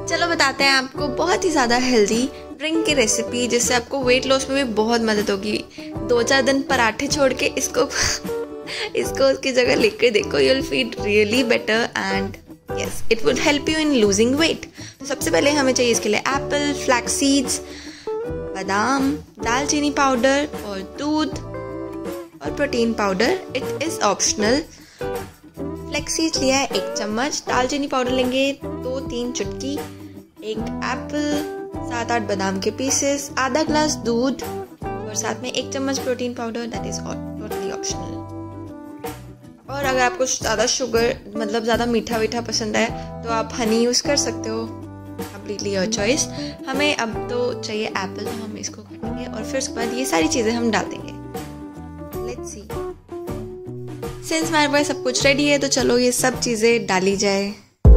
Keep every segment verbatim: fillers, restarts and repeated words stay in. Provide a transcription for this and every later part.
चलो बताते हैं आपको बहुत ही ज़्यादा हेल्दी ड्रिंक की रेसिपी, जिससे आपको वेट लॉस में भी बहुत मदद होगी। दो चार दिन पराठे छोड़ के इसको इसको उसकी जगह लेकर देखो, you will feel really better and yes it would help you in losing weight. तो सबसे पहले हमें चाहिए इसके लिए एप्पल, फ्लैक्स सीड्स, बादाम, दालचीनी पाउडर और दूध और protein powder. It is optional. Flax seeds लिया है एक चम्मच, दालचीनी पाउडर लेंगे दो तीन चुटकी, एक एप्पल, सात आठ बादाम के पीसेस, आधा ग्लास दूध और साथ में एक चम्मच protein powder. That is totally optional. और अगर आपको ज़्यादा शुगर मतलब ज़्यादा मीठा वीठा पसंद है तो आप हनी यूज़ कर सकते हो, कम्प्लीटली योर चॉइस। हमें अब तो चाहिए एप्पल, तो हम इसको काटेंगे और फिर उसके बाद ये सारी चीज़ें हम डाल देंगे। Let's see. सिंस हमारे पास सब कुछ रेडी है तो चलो ये सब चीज़ें डाली जाए।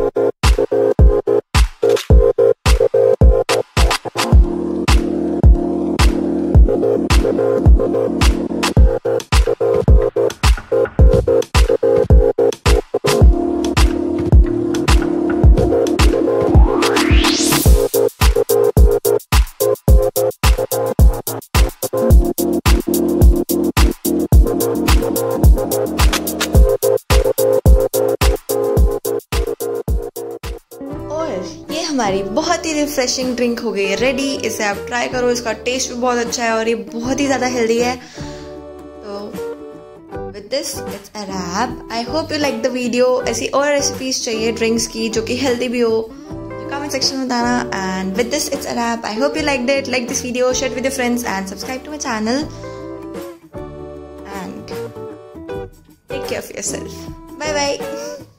ये हमारी बहुत ही रिफ्रेशिंग ड्रिंक हो गई है रेडी। इसे आप ट्राई करो, इसका टेस्ट भी बहुत अच्छा है और ये बहुत ही ज़्यादा हेल्दी है। तो with this it's a wrap. I hope you like the video. ऐसी और रेसिपीज चाहिए ड्रिंक्स की जो कि हेल्दी भी हो तो कमेंट सेक्शन में बताना। And with this it's a wrap. I hope you like it. Like this video, share with your friends and subscribe to my channel and take care of yourself. Bye bye.